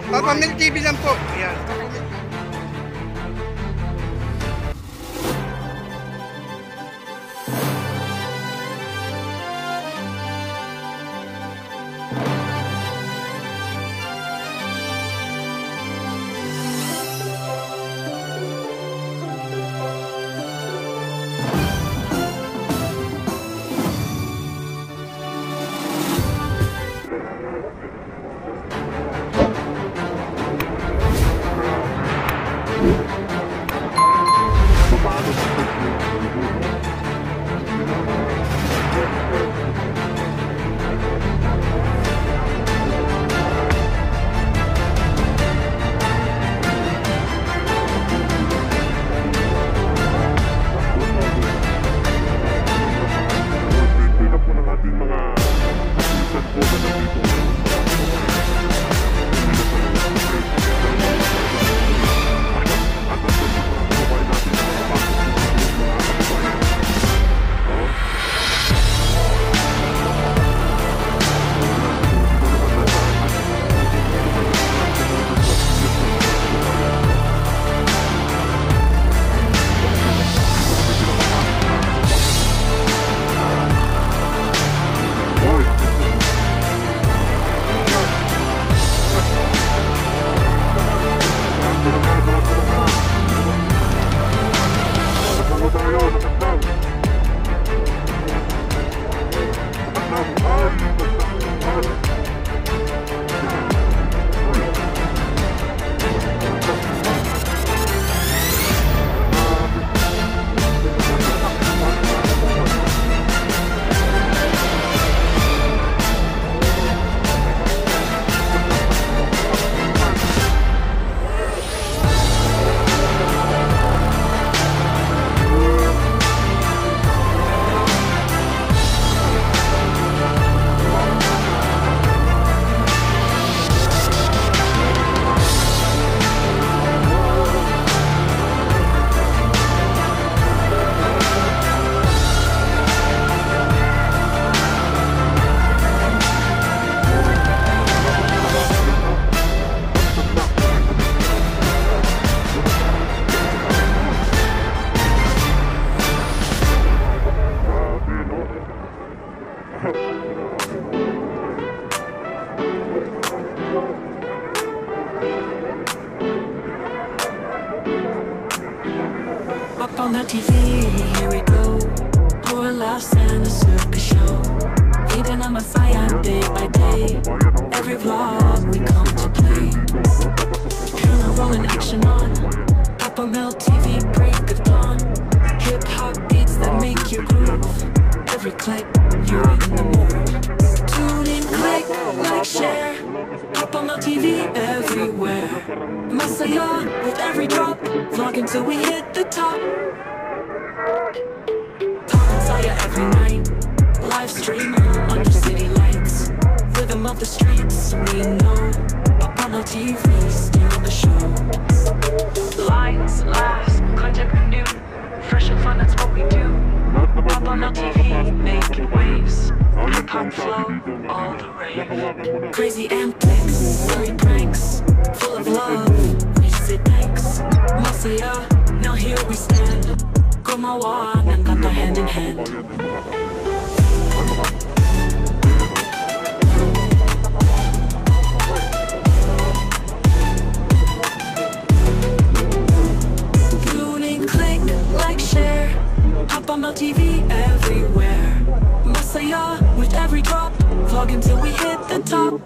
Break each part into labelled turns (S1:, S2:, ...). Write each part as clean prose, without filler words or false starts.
S1: Papa Mel TV lang po. Ayan.
S2: Up on the TV, here we go. More laughs and a circus show. Feeding on my fire day by day. Every vlog we come to play. Camera rolling, action on. Up on TV, break of dawn. Hip hop beats that make you groove. Every click, you're in the mood. Tune in, click, like, share. Up on TV everywhere. Masaya with every drop. Vlogging till we hit the top. Talk Masaya every night. Live stream under city lights. Rhythm of the streets, we know. Up on TV, steal the show. Lights, laughs, content renewed. Fresh and fun, that's what we do. Up on TV, making waves. Hip hop flow, all the rave. Crazy antics, silly pranks, full of love. We say thanks. Masaya, now here we stand. Gumawa ng kanta hand in hand. Tune in, click, like, share. Up on TV everywhere. Masaya with every drop. Vlog until we hit the top.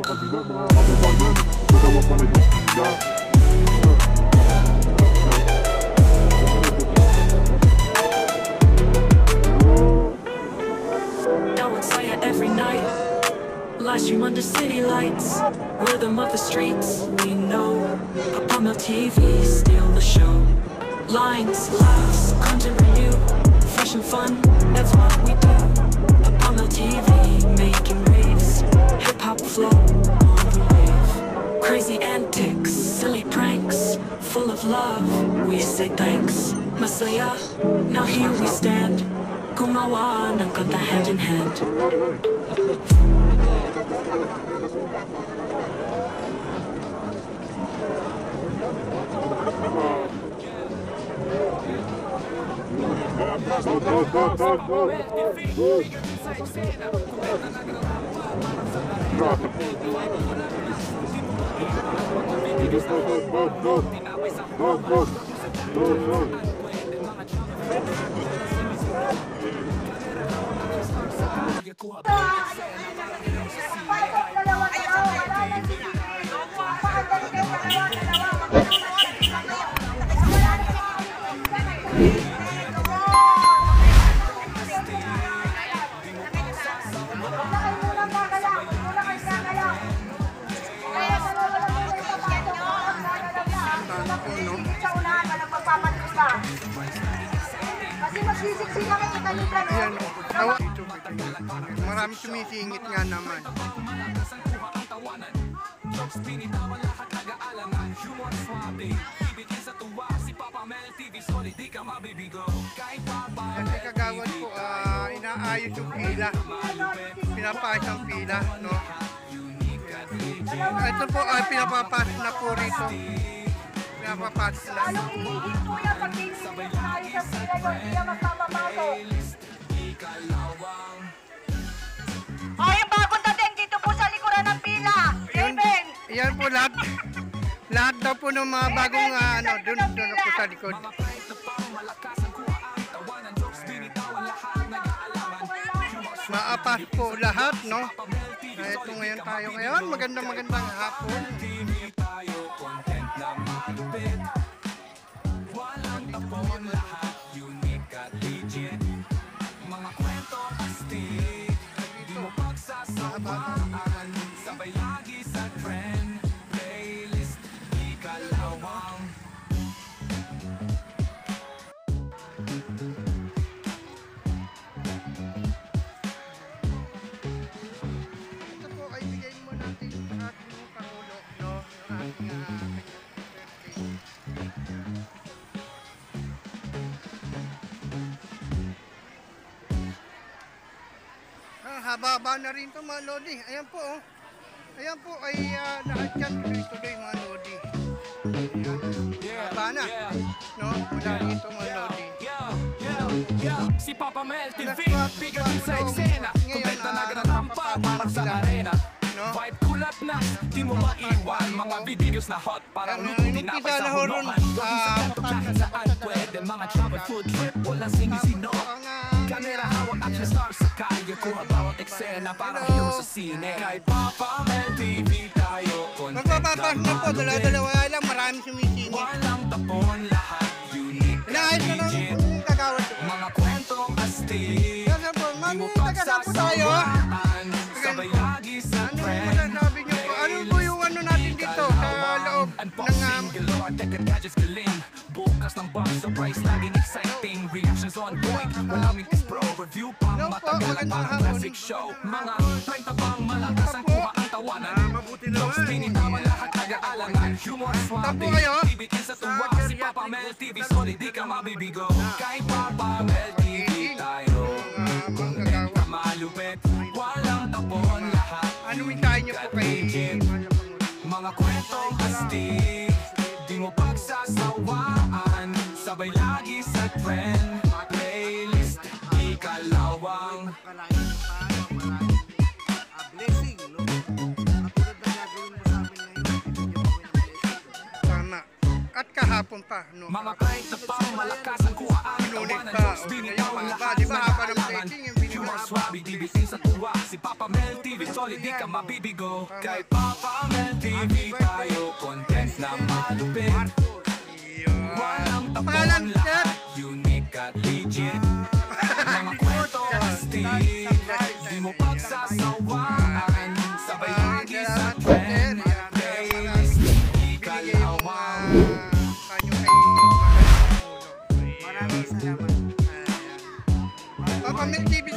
S2: Saya every night. Live stream under city lights. Rhythm of the streets, we know. Up on TV, steal the show. Lines, laughs, content renewed. Fresh and fun, that's what we do. Up on TV, making waves. Hip hop flow, on the wave. Crazy antics, silly pranks, full of love, we say thanks. Masaya, now here we stand. Gumawa ng kanta hand in hand.
S1: Ayan, tawa. Marami sumisingit nga naman. Kasi kagawad po, inaayos yung pila. Pinapaayos ang pila, no? Ito po ay pinapapasok na po rito. Pinapapasok na.
S3: Anong ihigit po yan pag tinigil tayo sa sila yung hindi yan magpapapasok? O, yung bagong dating dito po sa likuran ng pila. Raven!
S1: Yan po lahat. Lahat daw po ng mga bagong doon po sa likod. Maapas po lahat, no? Ito ngayon tayo ngayon. Magandang hapon.
S4: Walang tapon, lahat unique at legit. Mga kwento astig, di mo pagsasawaan. Sabay lagi sa trend, playlist, di kalawang.
S1: Ito po ay bigay mo natin sa ating Pangulo, no? Yung ating haba-haba na rin ito mga Lodi. Ayan po, oh. Ayan po ay nakatyan tuloy-tuloy mga Lodi. Haba na. No? Mula rito mga Lodi.
S4: Si Papa Mel TV, bigat sa eksena. Kumpenta na ganatampa, parang sa arena. Vibe kulat na, di mo maiwan. Mga videos na hot, parang luto tinapay sa hulungan. Login sa kanto kahit saan pwede. Mga travel food trip, walang singisino. Kamera hawak at yung stars sa kalye. Kuha bawat eksena, parang hero sa sine. Kay Papa Mel TV tayo,
S1: Magpapapas na po, dalawa-dalawa lang, marami sumisingit.
S4: walang tapon, lahat unique
S1: Inaayos na lang
S4: legit.
S1: yung kagawad ko.
S4: Mga kwentong astig,
S1: Kasi po,
S4: di mo
S1: taga po tayo.
S4: pagsasawaan. Sabay lagi sa
S1: Ano yung
S4: trend.
S1: masasabi niyo po? Ano po yung ano natin dito sa loob ng
S4: Unboxing galore, tech and gadgets galing. Bukas ng box, surprise, laging exciting. Reactions on point, walang mintis pro. Review pang
S1: Hello po,
S4: matagal at
S1: magandang
S4: parang
S1: hapon.
S4: classic show. Mga 30 pang malakas ang kuha ang tawanan. Jokes, pinitawa lahat nag-aalangan. Humor, swabe,
S1: Tapo kayo?
S4: bibitin sa tuwa. Si Papa Mel TV, solid, di ka mabibigo. Kay Papa Mel TV tayo,
S1: kagawad.
S4: malupit. Walang tapon, lahat
S1: Ano mintahin niyo po kay
S4: mga kwentong astig, di mo pagsasawaan. Sabay lagi sa trend, playlist, ikalawang.
S5: Blessing, no? Katulad na gagawin mo sa amin ngayon.
S1: Tama. At kahapon pa, no?
S4: Mga kahit na pang malakas ang kuhaan.
S1: Pinulit
S4: Tawanan,
S1: pa.
S4: jokes,
S1: O,
S4: binitawan
S1: yung
S4: lahat
S1: di ba haba ng
S4: nag-aalaman.
S1: blessing yung binigay?
S4: Humor, swabe, dibitin sa tuwa. Si Papa Mel TV, solid, di ka mabibigo. Kay Papa Mel TV tayo, content na malupit. Walang
S1: Pangalan,
S4: tapon, lahat unique at legit. Mga kwento astig, di mo pagsasawaan. Sabay lagi sa trend, playlist, ikalawang.
S5: Maraming salamat.
S1: Papa Mel TV.